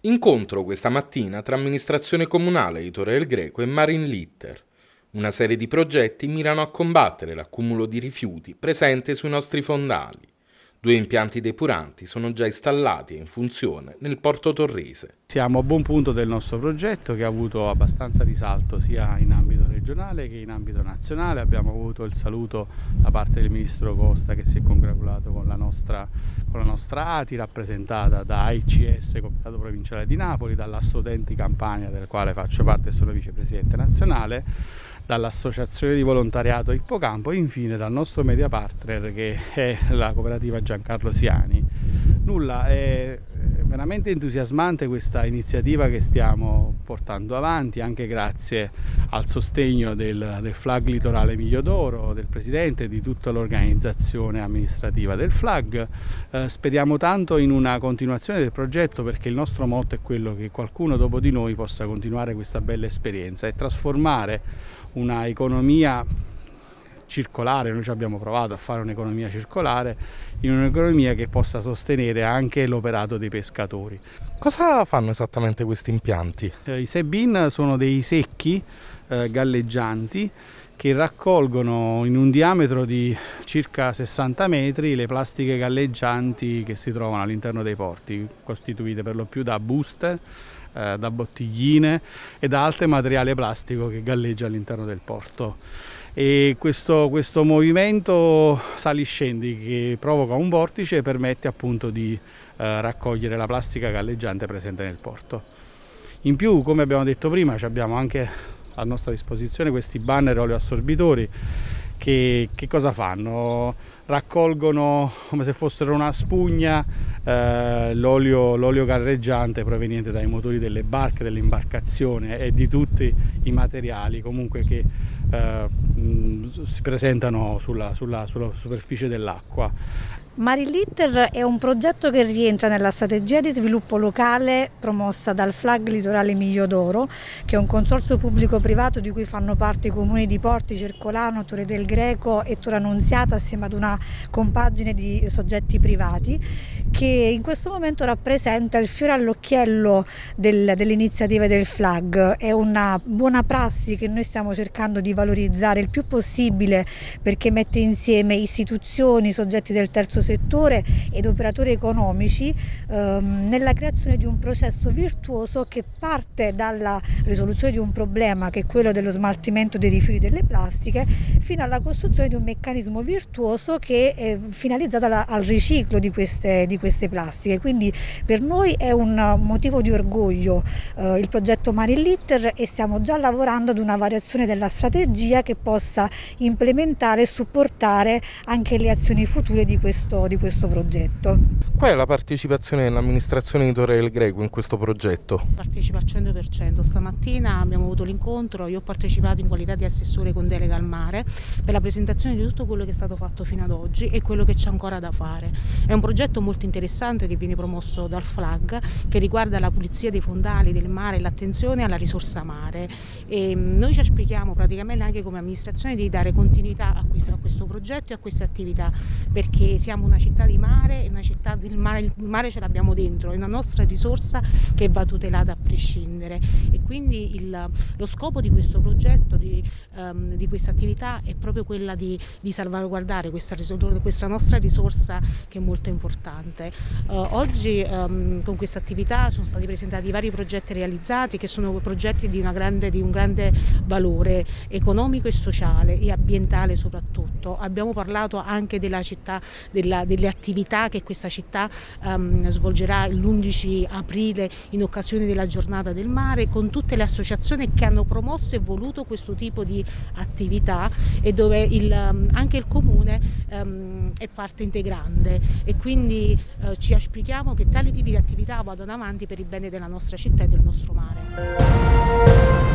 Incontro questa mattina tra amministrazione comunale di Torre del Greco e Marine Litter. Una serie di progetti mirano a combattere l'accumulo di rifiuti presente sui nostri fondali. 2 impianti depuranti sono già installati e in funzione nel porto torrese. Siamo a buon punto del nostro progetto, che ha avuto abbastanza risalto sia in ambito regionale che in ambito nazionale. Abbiamo avuto il saluto da parte del ministro Costa, che si è congratulato con la nostra ATI, rappresentata da AICS, Comitato Provinciale di Napoli, dall'Assodenti Campania, del quale faccio parte e sono vicepresidente nazionale, dall'Associazione di Volontariato Ippocampo e infine dal nostro media partner, che è la cooperativa Giancarlo Siani. È veramente entusiasmante questa iniziativa che stiamo portando avanti, anche grazie al sostegno del FLAG Litorale Miglio d'Oro, del Presidente e di tutta l'organizzazione amministrativa del FLAG. Speriamo tanto in una continuazione del progetto, perché il nostro motto è quello che qualcuno dopo di noi possa continuare questa bella esperienza e trasformare una economia circolare. Noi ci abbiamo provato a fare un'economia circolare in un'economia che possa sostenere anche l'operato dei pescatori. Cosa fanno esattamente questi impianti? I SEBIN sono dei secchi galleggianti che raccolgono in un diametro di circa 60 metri le plastiche galleggianti che si trovano all'interno dei porti, costituite per lo più da buste, da bottigline e da altro materiale plastico che galleggia all'interno del porto. E questo movimento sali-scendi che provoca un vortice permette appunto di raccogliere la plastica galleggiante presente nel porto. In più, come abbiamo detto prima, abbiamo anche a nostra disposizione questi banner oleoassorbitori che cosa fanno? Raccolgono come se fossero una spugna l'olio galleggiante proveniente dai motori delle barche, dell'imbarcazione e di tutti i materiali comunque che si presentano sulla superficie dell'acqua. Marine Litter è un progetto che rientra nella strategia di sviluppo locale promossa dal FLAG Litorale Miglio d'Oro, che è un consorzio pubblico-privato di cui fanno parte i comuni di Porti, Cercolano, Torre del Greco e Tora Annunziata, assieme ad una compagine di soggetti privati, che in questo momento rappresenta il fiore all'occhiello delle iniziative del FLAG. È una buona prassi che noi stiamo cercando di valorizzare il più possibile, perché mette insieme istituzioni, soggetti del terzo settore ed operatori economici nella creazione di un processo virtuoso che parte dalla risoluzione di un problema, che è quello dello smaltimento dei rifiuti delle plastiche, fino alla costruzione di un meccanismo virtuoso che è finalizzato al riciclo di queste plastiche. Quindi per noi è un motivo di orgoglio il progetto Marine Litter, e stiamo già lavorando ad una variazione della strategia che possa implementare e supportare anche le azioni future di questo progetto. Qual è la partecipazione dell'amministrazione di Torre del Greco in questo progetto? Partecipa al 100%. Stamattina abbiamo avuto l'incontro, io ho partecipato in qualità di assessore con delega al mare per la presentazione di tutto quello che è stato fatto fino ad oggi e quello che c'è ancora da fare. È un progetto molto interessante che viene promosso dal FLAG, che riguarda la pulizia dei fondali del mare e l'attenzione alla risorsa mare, e noi ci auspichiamo praticamente anche come amministrazione di dare continuità a questo progetto e a queste attività, perché siamo una città di mare, una città del mare, il mare ce l'abbiamo dentro, è una nostra risorsa che va tutelata a prescindere, e quindi lo scopo di questo progetto, di questa attività è proprio quella di salvaguardare questa nostra risorsa, che è molto importante. Oggi con questa attività sono stati presentati vari progetti realizzati, che sono progetti di un grande valore economico e sociale e ambientale soprattutto. Abbiamo parlato anche della città, delle attività che questa città svolgerà l'11 aprile in occasione della giornata del mare, con tutte le associazioni che hanno promosso e voluto questo tipo di attività, e dove anche il comune è parte integrante, e quindi ci auspichiamo che tali tipi di attività vadano avanti per il bene della nostra città e del nostro mare.